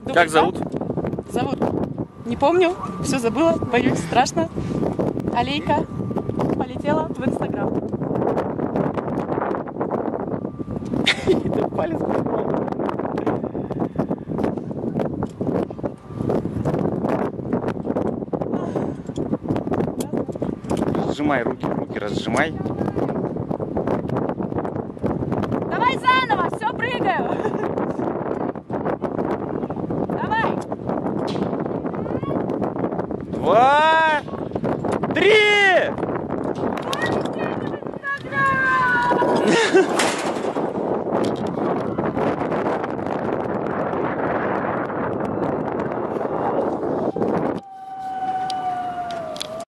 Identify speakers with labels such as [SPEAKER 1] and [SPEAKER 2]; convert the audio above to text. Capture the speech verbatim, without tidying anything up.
[SPEAKER 1] Думаете,
[SPEAKER 2] Как зовут?
[SPEAKER 1] Зовут? Не помню, все забыла, боюсь, страшно. Алейка полетела в Инстаграм.
[SPEAKER 2] Это палец попал. Разжимай руки, руки разжимай.
[SPEAKER 1] Давай заново, все, прыгаю. Давай.
[SPEAKER 2] Два, три!